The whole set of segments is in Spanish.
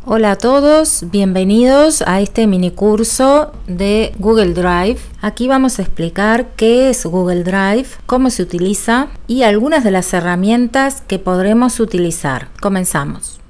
Hola a todos, bienvenidos a este mini curso de Google Drive. Aquí vamos a explicar qué es Google Drive, cómo se utiliza y algunas de las herramientas que podremos utilizar. Comenzamos.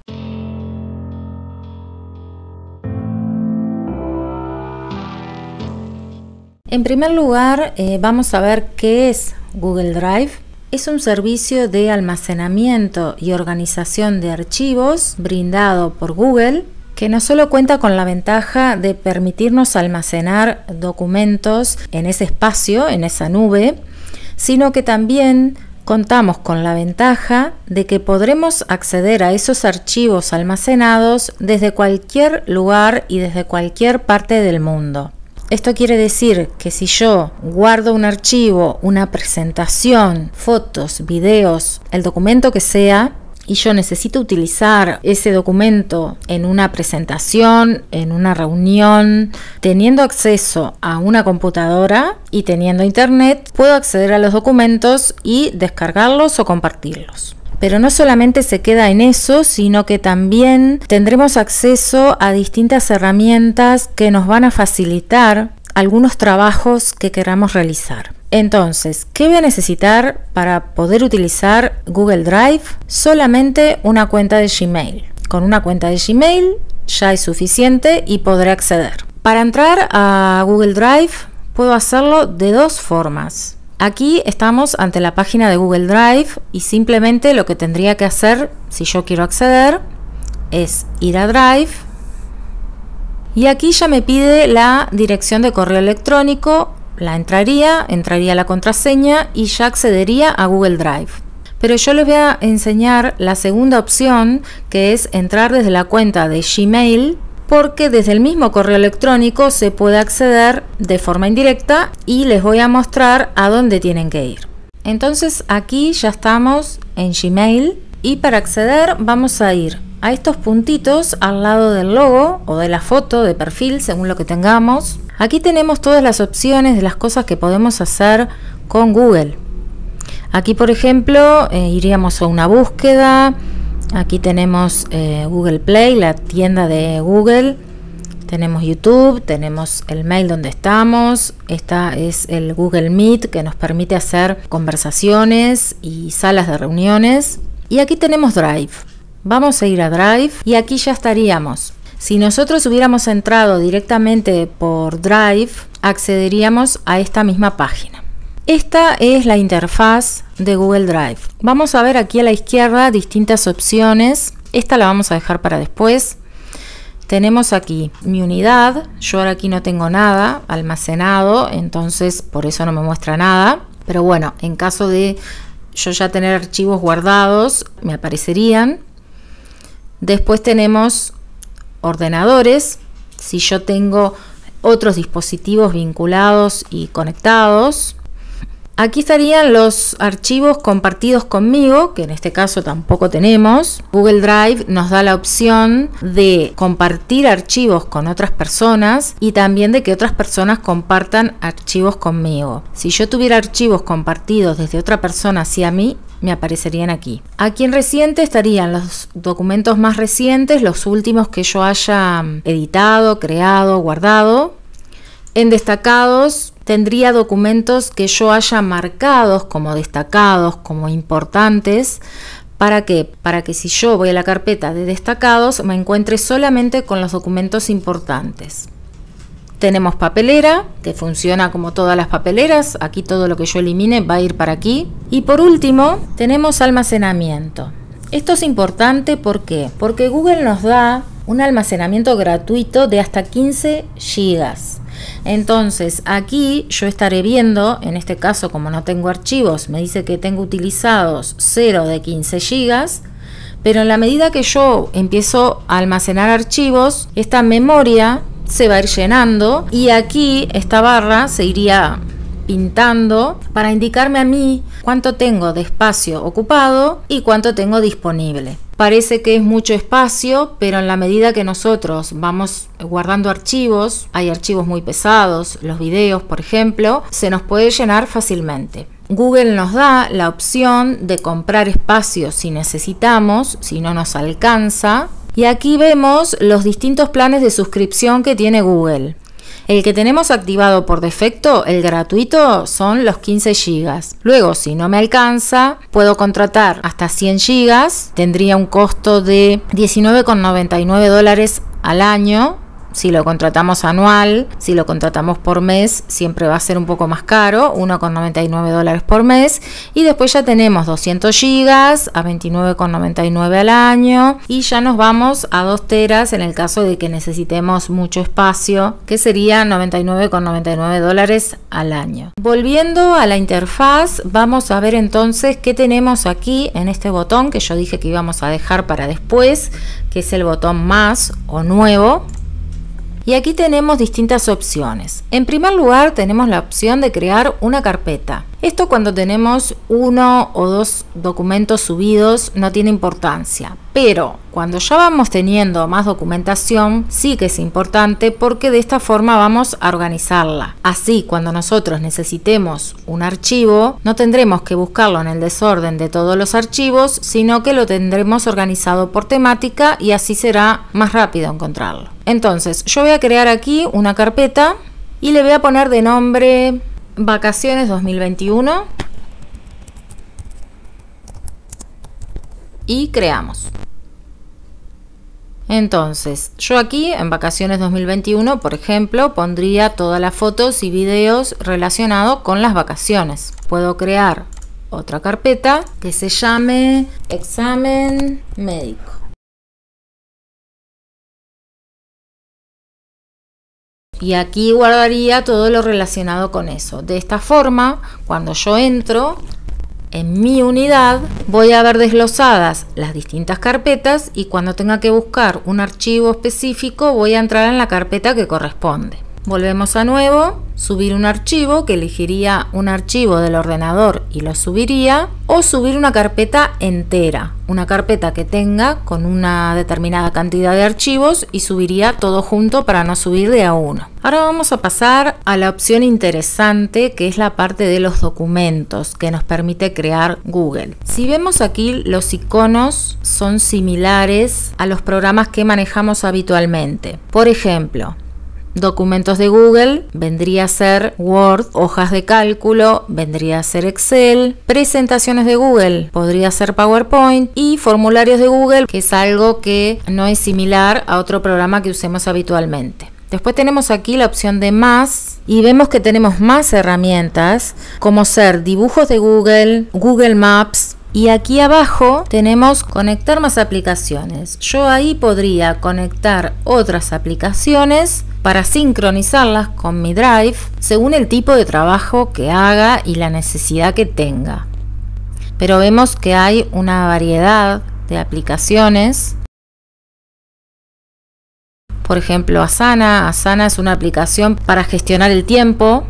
En primer lugar, vamos a ver qué es Google Drive. Es un servicio de almacenamiento y organización de archivos brindado por Google, que no solo cuenta con la ventaja de permitirnos almacenar documentos en ese espacio, en esa nube, sino que también contamos con la ventaja de que podremos acceder a esos archivos almacenados desde cualquier lugar y desde cualquier parte del mundo. Esto quiere decir que si yo guardo un archivo, una presentación, fotos, videos, el documento que sea, y yo necesito utilizar ese documento en una presentación, en una reunión, teniendo acceso a una computadora y teniendo internet, puedo acceder a los documentos y descargarlos o compartirlos. Pero no solamente se queda en eso, sino que también tendremos acceso a distintas herramientas que nos van a facilitar algunos trabajos que queramos realizar. Entonces, ¿qué voy a necesitar para poder utilizar Google Drive? Solamente una cuenta de Gmail. Con una cuenta de Gmail ya es suficiente y podré acceder. Para entrar a Google Drive puedo hacerlo de dos formas. Aquí estamos ante la página de Google Drive y simplemente lo que tendría que hacer si yo quiero acceder es ir a Drive y aquí ya me pide la dirección de correo electrónico, la entraría la contraseña y ya accedería a Google Drive. Pero yo les voy a enseñar la segunda opción, que es entrar desde la cuenta de Gmail, porque desde el mismo correo electrónico se puede acceder de forma indirecta y les voy a mostrar a dónde tienen que ir. Entonces aquí ya estamos en Gmail y para acceder vamos a ir a estos puntitos al lado del logo o de la foto de perfil según lo que tengamos. Aquí tenemos todas las opciones de las cosas que podemos hacer con Google. Aquí por ejemplo iríamos a una búsqueda. Aquí tenemos Google Play, la tienda de Google, tenemos YouTube, tenemos el mail donde estamos, esta es el Google Meet que nos permite hacer conversaciones y salas de reuniones y aquí tenemos Drive. Vamos a ir a Drive y aquí ya estaríamos. Si nosotros hubiéramos entrado directamente por Drive, accederíamos a esta misma página. Esta es la interfaz de Google Drive. Vamos a ver aquí a la izquierda distintas opciones. Esta la vamos a dejar para después. Tenemos aquí mi unidad. Yo ahora aquí no tengo nada almacenado, entonces por eso no me muestra nada. Pero bueno, en caso de yo ya tener archivos guardados, me aparecerían. Después tenemos ordenadores. Si yo tengo otros dispositivos vinculados y conectados. Aquí estarían los archivos compartidos conmigo, que en este caso tampoco tenemos. Google Drive nos da la opción de compartir archivos con otras personas y también de que otras personas compartan archivos conmigo. Si yo tuviera archivos compartidos desde otra persona hacia mí, me aparecerían aquí. Aquí en reciente estarían los documentos más recientes, los últimos que yo haya editado, creado, guardado. En destacados tendría documentos que yo haya marcados como destacados, como importantes. ¿Para qué? Para que si yo voy a la carpeta de destacados me encuentre solamente con los documentos importantes. Tenemos papelera, que funciona como todas las papeleras. Aquí todo lo que yo elimine va a ir para aquí. Y por último tenemos almacenamiento. Esto es importante, ¿por qué? Porque Google nos da un almacenamiento gratuito de hasta 15 GB. Entonces aquí yo estaré viendo, en este caso como no tengo archivos, me dice que tengo utilizados 0 de 15 GB, pero en la medida que yo empiezo a almacenar archivos, esta memoria se va a ir llenando y aquí esta barra se iría pintando para indicarme a mí cuánto tengo de espacio ocupado y cuánto tengo disponible. Parece que es mucho espacio, pero en la medida que nosotros vamos guardando archivos, hay archivos muy pesados, los videos por ejemplo, se nos puede llenar fácilmente. Google nos da la opción de comprar espacio si necesitamos, si no nos alcanza, Y aquí vemos los distintos planes de suscripción que tiene Google. El que tenemos activado por defecto, el gratuito, son los 15 GB. Luego, si no me alcanza, puedo contratar hasta 100 GB. Tendría un costo de $19,99 al año. Si lo contratamos anual, si lo contratamos por mes, siempre va a ser un poco más caro, $1,99 por mes. Y después ya tenemos 200 GB a $29,99 al año. Y ya nos vamos a 2 teras en el caso de que necesitemos mucho espacio, que sería $99,99 al año. Volviendo a la interfaz, vamos a ver entonces qué tenemos aquí en este botón que yo dije que íbamos a dejar para después, que es el botón más o nuevo. Y aquí tenemos distintas opciones. En primer lugar tenemos la opción de crear una carpeta. Esto cuando tenemos 1 o 2 documentos subidos no tiene importancia, pero cuando ya vamos teniendo más documentación sí que es importante porque de esta forma vamos a organizarla. Así cuando nosotros necesitemos un archivo no tendremos que buscarlo en el desorden de todos los archivos, sino que lo tendremos organizado por temática y así será más rápido encontrarlo. Entonces yo voy a crear aquí una carpeta y le voy a poner de nombre Vacaciones 2021 y creamos. Entonces, yo aquí en Vacaciones 2021, por ejemplo, pondría todas las fotos y videos relacionados con las vacaciones. Puedo crear otra carpeta que se llame Examen Médico. Y aquí guardaría todo lo relacionado con eso. De esta forma, cuando yo entro en mi unidad, voy a ver desglosadas las distintas carpetas y cuando tenga que buscar un archivo específico, voy a entrar en la carpeta que corresponde. Volvemos a nuevo, subir un archivo, que elegiría un archivo del ordenador y lo subiría, o subir una carpeta entera, una carpeta que tenga con una determinada cantidad de archivos y subiría todo junto para no subir de a uno. Ahora vamos a pasar a la opción interesante que es la parte de los documentos que nos permite crear Google. Si vemos aquí, los iconos son similares a los programas que manejamos habitualmente. Por ejemplo, documentos de Google vendría a ser Word, hojas de cálculo vendría a ser Excel, presentaciones de Google podría ser PowerPoint y formularios de Google, que es algo que no es similar a otro programa que usemos habitualmente. Después tenemos aquí la opción de más y vemos que tenemos más herramientas como ser dibujos de Google, Google Maps. Y aquí abajo tenemos conectar más aplicaciones. Yo ahí podría conectar otras aplicaciones para sincronizarlas con mi Drive según el tipo de trabajo que haga y la necesidad que tenga. Pero vemos que hay una variedad de aplicaciones. Por ejemplo, Asana. Asana es una aplicación para gestionar el tiempo.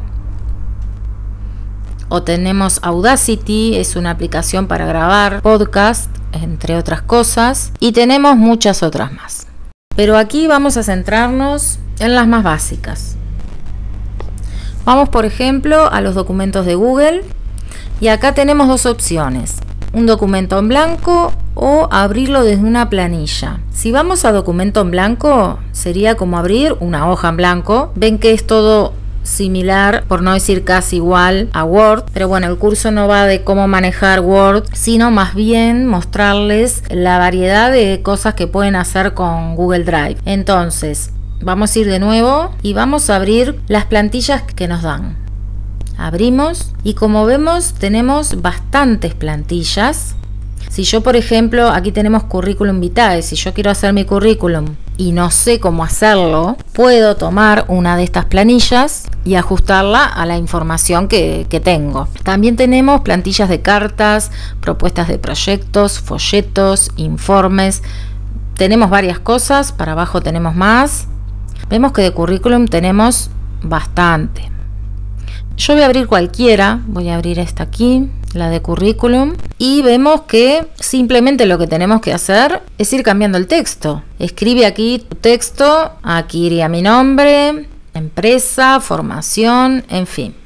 O tenemos Audacity, es una aplicación para grabar podcast, entre otras cosas. Y tenemos muchas otras más. Pero aquí vamos a centrarnos en las más básicas. Vamos, por ejemplo, a los documentos de Google. Y acá tenemos dos opciones. Un documento en blanco o abrirlo desde una planilla. Si vamos a documento en blanco, sería como abrir una hoja en blanco. Ven que es todo similar, por no decir casi igual a Word, pero bueno, el curso no va de cómo manejar Word, sino más bien mostrarles la variedad de cosas que pueden hacer con Google Drive. Entonces, vamos a ir de nuevo y vamos a abrir las plantillas que nos dan. Abrimos y como vemos tenemos bastantes plantillas. Si yo, por ejemplo, aquí tenemos currículum vitae, si yo quiero hacer mi currículum y no sé cómo hacerlo, puedo tomar una de estas planillas y ajustarla a la información que tengo. También tenemos plantillas de cartas, propuestas de proyectos, folletos, informes. Tenemos varias cosas, para abajo tenemos más. Vemos que de currículum tenemos bastante. Yo voy a abrir cualquiera, voy a abrir esta aquí, la de currículum, y vemos que simplemente lo que tenemos que hacer es ir cambiando el texto. Escribe aquí tu texto, aquí iría mi nombre, empresa, formación, en fin.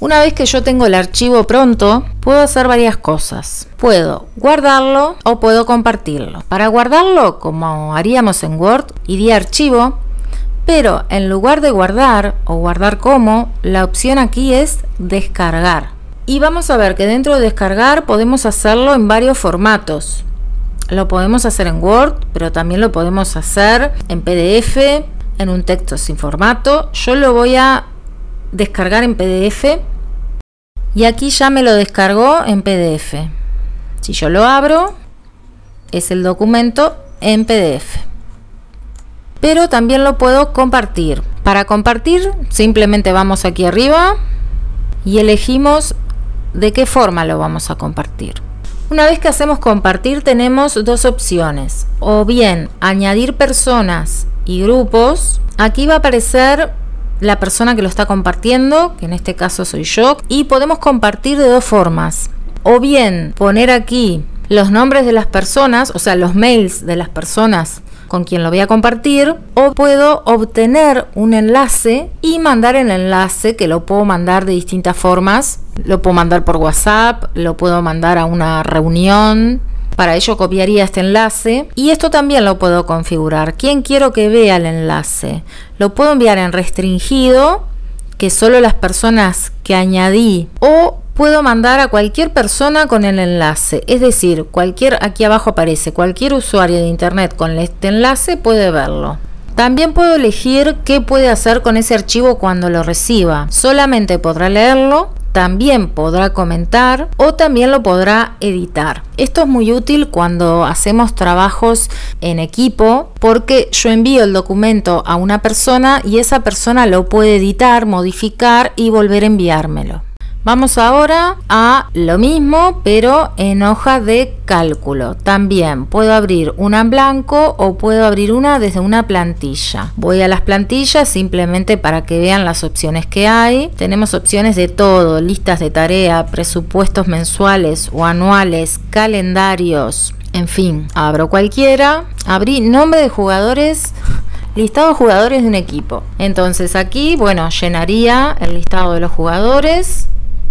Una vez que yo tengo el archivo pronto, puedo hacer varias cosas. Puedo guardarlo o puedo compartirlo. Para guardarlo, como haríamos en Word, iría a Archivo, pero en lugar de guardar o guardar como, la opción aquí es Descargar. Y vamos a ver que dentro de Descargar podemos hacerlo en varios formatos. Lo podemos hacer en Word, pero también lo podemos hacer en PDF, en un texto sin formato. Yo lo voy a descargar en PDF y aquí ya me lo descargó en PDF. Si yo lo abro, es el documento en PDF. Pero también lo puedo compartir. Para compartir, simplemente vamos aquí arriba y elegimos de qué forma lo vamos a compartir. Una vez que hacemos compartir, tenemos dos opciones: o bien añadir personas y grupos. Aquí va a aparecer la persona que lo está compartiendo, que en este caso soy yo, y podemos compartir de dos formas: o bien poner aquí los nombres de las personas, o sea, los mails de las personas con quien lo voy a compartir, o puedo obtener un enlace y mandar el enlace, que lo puedo mandar de distintas formas. Lo puedo mandar por WhatsApp, lo puedo mandar a una reunión. Para ello copiaría este enlace y esto también lo puedo configurar. ¿Quién quiero que vea el enlace? Lo puedo enviar en restringido, que solo las personas que añadí, o puedo mandar a cualquier persona con el enlace. Es decir, aquí abajo aparece cualquier usuario de internet con este enlace puede verlo. También puedo elegir qué puede hacer con ese archivo cuando lo reciba. Solamente podrá leerlo, también podrá comentar o también lo podrá editar. Esto es muy útil cuando hacemos trabajos en equipo, porque yo envío el documento a una persona y esa persona lo puede editar, modificar y volver a enviármelo. Vamos ahora a lo mismo, pero en hoja de cálculo. También puedo abrir una en blanco o puedo abrir una desde una plantilla. Voy a las plantillas simplemente para que vean las opciones que hay. Tenemos opciones de todo: listas de tarea, presupuestos mensuales o anuales, calendarios, en fin. Abro cualquiera. Abrí nombre de jugadores, listado de jugadores de un equipo. Entonces aquí, bueno, llenaría el listado de los jugadores.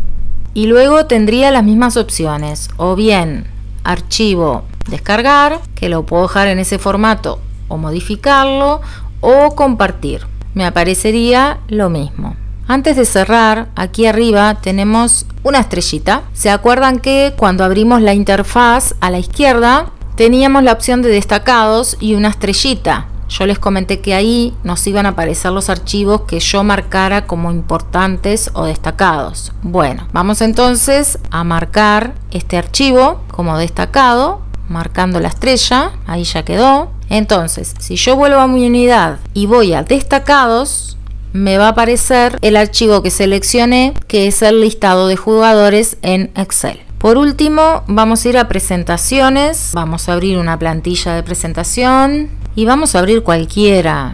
Y luego tendría las mismas opciones: o bien archivo, descargar, que lo puedo dejar en ese formato o modificarlo, o compartir. Me aparecería lo mismo. Antes de cerrar, aquí arriba tenemos una estrellita. ¿Se acuerdan que cuando abrimos la interfaz a la izquierda teníamos la opción de destacados y una estrellita? Yo les comenté que ahí nos iban a aparecer los archivos que yo marcara como importantes o destacados. Bueno, vamos entonces a marcar este archivo como destacado, marcando la estrella. Ahí ya quedó. Entonces, si yo vuelvo a mi unidad y voy a destacados, me va a aparecer el archivo que seleccioné, que es el listado de jugadores en Excel. Por último, vamos a ir a presentaciones. Vamos a abrir una plantilla de presentación. Y vamos a abrir cualquiera,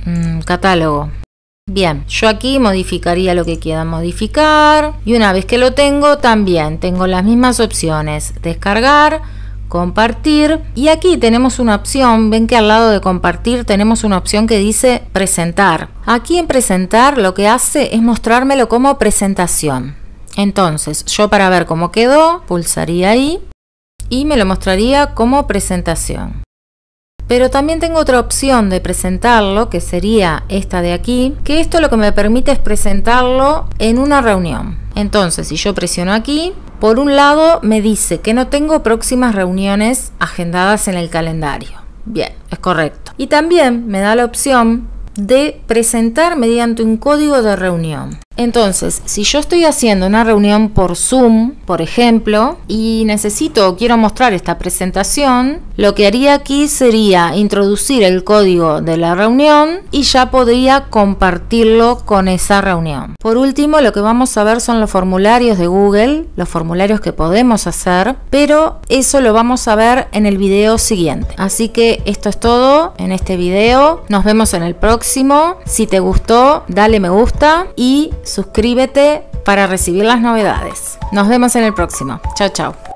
catálogo. Bien, yo aquí modificaría lo que quiera modificar. Y una vez que lo tengo, también tengo las mismas opciones: descargar, compartir. Y aquí tenemos una opción, ven que al lado de compartir tenemos una opción que dice presentar. Aquí en presentar lo que hace es mostrármelo como presentación. Entonces, yo para ver cómo quedó, pulsaría ahí y me lo mostraría como presentación. Pero también tengo otra opción de presentarlo, que sería esta de aquí, que esto lo que me permite es presentarlo en una reunión. Entonces, si yo presiono aquí, por un lado me dice que no tengo próximas reuniones agendadas en el calendario. Bien, es correcto. Y también me da la opción de presentar mediante un código de reunión. Entonces, si yo estoy haciendo una reunión por Zoom, por ejemplo, y necesito o quiero mostrar esta presentación, lo que haría aquí sería introducir el código de la reunión y ya podría compartirlo con esa reunión. Por último, lo que vamos a ver son los formularios de Google, los formularios que podemos hacer, pero eso lo vamos a ver en el video siguiente. Así que esto es todo en este video. Nos vemos en el próximo. Si te gustó, dale me gusta y suscríbete para recibir las novedades. Nos vemos en el próximo. Chao, chao.